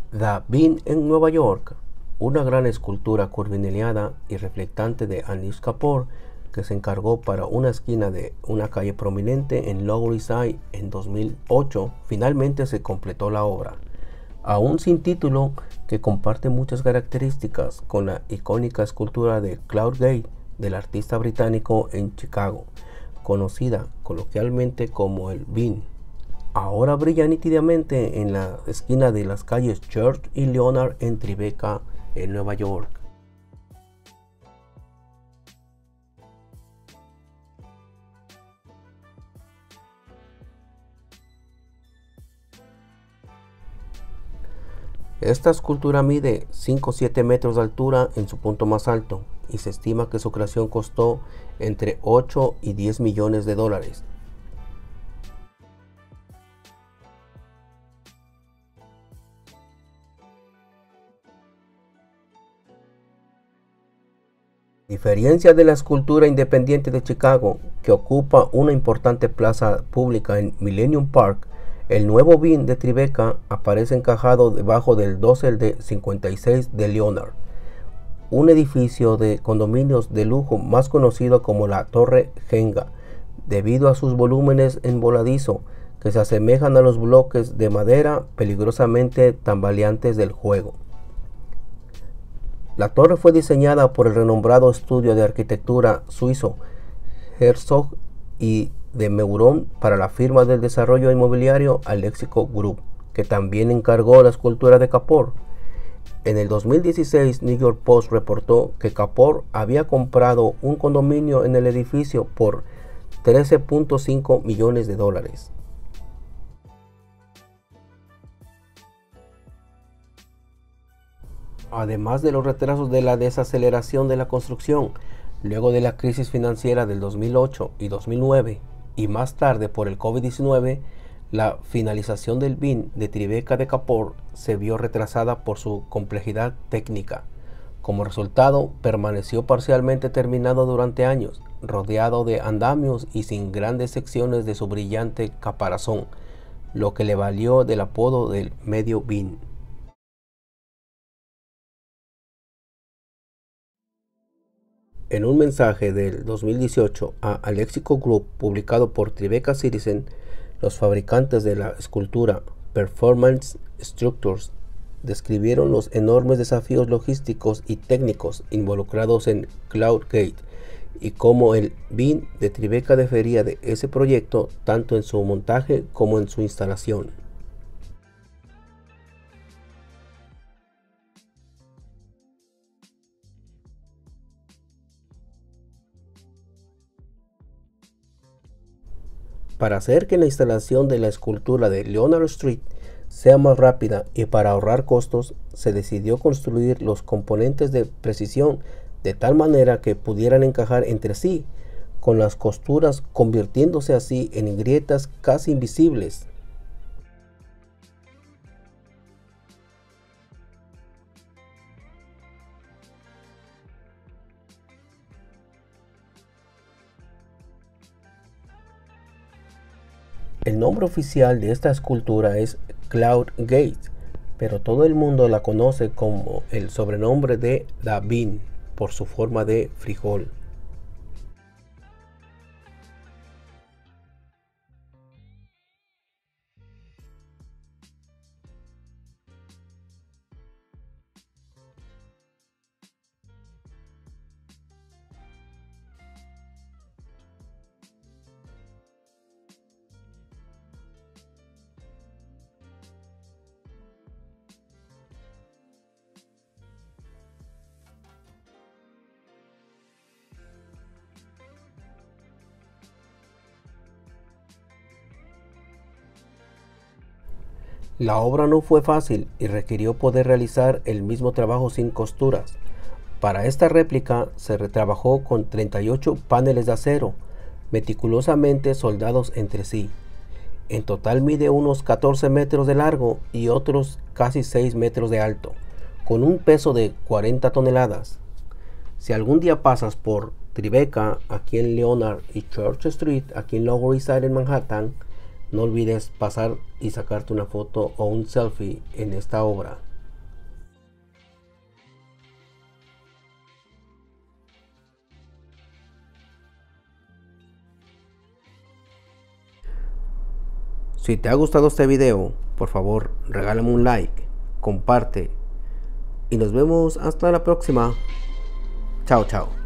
The Bean en Nueva York, una gran escultura curvilínea y reflectante de Anish Kapoor que se encargó para una esquina de una calle prominente en Lower East Side en 2008, finalmente se completó la obra. Aún sin título, que comparte muchas características con la icónica escultura de Claude Gate del artista británico en Chicago, conocida coloquialmente como el Bean. Ahora brilla nítidamente en la esquina de las calles Church y Leonard en Tribeca, en Nueva York. Esta escultura mide 5 o 7 metros de altura en su punto más alto y se estima que su creación costó entre 8 y 10 millones de dólares. A diferencia de la escultura independiente de Chicago, que ocupa una importante plaza pública en Millennium Park, el nuevo Bean de Tribeca aparece encajado debajo del dosel de 56 de Leonard, un edificio de condominios de lujo más conocido como la Torre Jenga, debido a sus volúmenes en voladizo que se asemejan a los bloques de madera peligrosamente tambaleantes del juego. La torre fue diseñada por el renombrado estudio de arquitectura suizo Herzog y de Meuron para la firma del desarrollo inmobiliario Alexico Group, que también encargó la escultura de Kapoor. En el 2016, New York Post reportó que Kapoor había comprado un condominio en el edificio por 13.5 millones de dólares. Además de los retrasos de la desaceleración de la construcción, luego de la crisis financiera del 2008 y 2009, y más tarde por el COVID-19, la finalización del Bean de Tribeca de Kapoor se vio retrasada por su complejidad técnica. Como resultado, permaneció parcialmente terminado durante años, rodeado de andamios y sin grandes secciones de su brillante caparazón, lo que le valió del apodo del medio Bean. En un mensaje del 2018 a Alexico Group publicado por Tribeca Citizen, los fabricantes de la escultura Performance Structures describieron los enormes desafíos logísticos y técnicos involucrados en Claude Gate y cómo el Bean de Tribeca difería de ese proyecto tanto en su montaje como en su instalación. Para hacer que la instalación de la escultura de Leonard Street sea más rápida y para ahorrar costos, se decidió construir los componentes de precisión de tal manera que pudieran encajar entre sí, con las costuras convirtiéndose así en grietas casi invisibles. El nombre oficial de esta escultura es Claude Gate, pero todo el mundo la conoce como el sobrenombre de The Bean por su forma de frijol. La obra no fue fácil y requirió poder realizar el mismo trabajo sin costuras. Para esta réplica se retrabajó con 38 paneles de acero, meticulosamente soldados entre sí. En total mide unos 14 metros de largo y otros casi 6 metros de alto, con un peso de 40 toneladas. Si algún día pasas por Tribeca, aquí en Leonard, y Church Street, aquí en Lower East Side en Manhattan, no olvides pasar y sacarte una foto o un selfie en esta obra. Si te ha gustado este video, por favor regálame un like, comparte y nos vemos hasta la próxima. Chao, chao.